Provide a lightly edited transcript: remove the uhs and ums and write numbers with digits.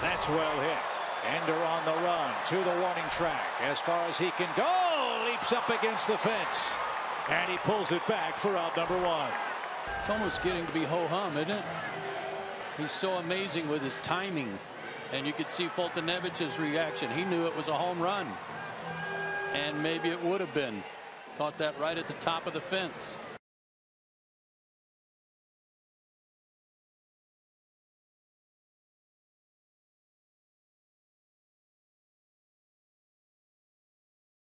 That's well hit. Ender on the run to the warning track as far as he can go. Leaps up against the fence. And he pulls it back for out number 1. It's almost getting to be ho-hum, isn't it? He's so amazing with his timing. And you could see Foltynewicz's reaction. He knew it was a home run. And maybe it would have been. Caught that right at the top of the fence.